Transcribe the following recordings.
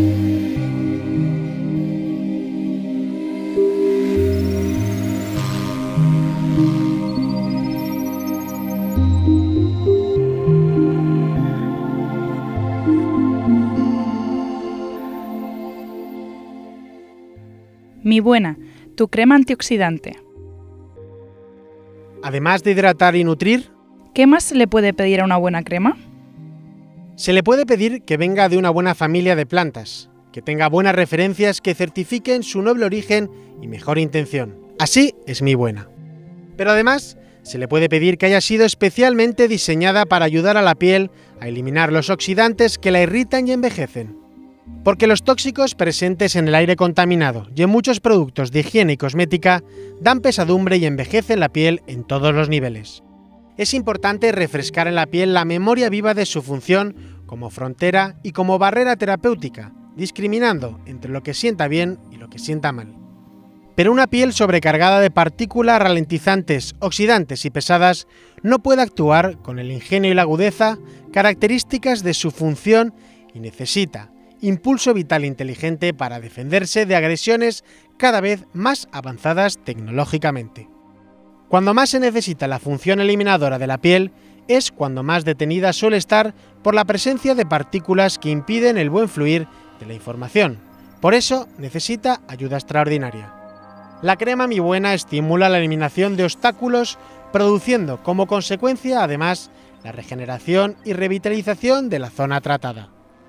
Mi Buena, tu crema antioxidante. Además de hidratar y nutrir, ¿Qué más se le puede pedir a una buena crema? se le puede pedir que venga de una buena familia de plantas, que tenga buenas referencias que certifiquen su noble origen y mejor intención. Así es Mi Buena. Pero además, se le puede pedir que haya sido especialmente diseñada para ayudar a la piel a eliminar los oxidantes que la irritan y envejecen. Porque los tóxicos presentes en el aire contaminado y en muchos productos de higiene y cosmética dan pesadumbre y envejecen la piel en todos los niveles. Es importante refrescar en la piel la memoria viva de su función como frontera y como barrera terapéutica, discriminando entre lo que sienta bien y lo que sienta mal. Pero una piel sobrecargada de partículas ralentizantes, oxidantes y pesadas no puede actuar con el ingenio y la agudeza características de su función y necesita impulso vital inteligente para defenderse de agresiones cada vez más avanzadas tecnológicamente. Cuando más se necesita la función eliminadora de la piel es cuando más detenida suele estar por la presencia de partículas que impiden el buen fluir de la información. Por eso necesita ayuda extraordinaria. La crema Mi Buena estimula la eliminación de obstáculos, produciendo como consecuencia además la regeneración y revitalización de la zona tratada.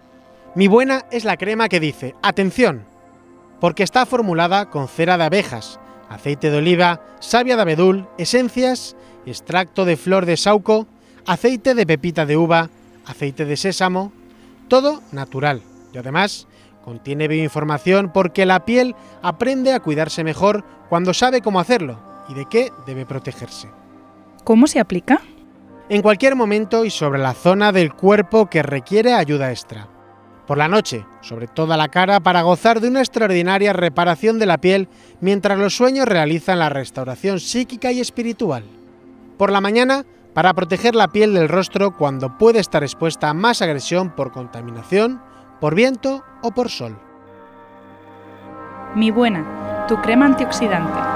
Mi Buena es la crema que dice ¡atención!, porque está formulada con cera de abejas, aceite de oliva, savia de abedul, esencias, extracto de flor de sauco, aceite de pepita de uva, aceite de sésamo, todo natural y además contiene bioinformación porque la piel aprende a cuidarse mejor cuando sabe cómo hacerlo y de qué debe protegerse. ¿Cómo se aplica? En cualquier momento y sobre la zona del cuerpo que requiere ayuda extra. Por la noche, sobre toda la cara para gozar de una extraordinaria reparación de la piel mientras los sueños realizan la restauración psíquica y espiritual. Por la mañana, para proteger la piel del rostro cuando puede estar expuesta a más agresión por contaminación, por viento o por sol. Mi Buena, tu crema antioxidante.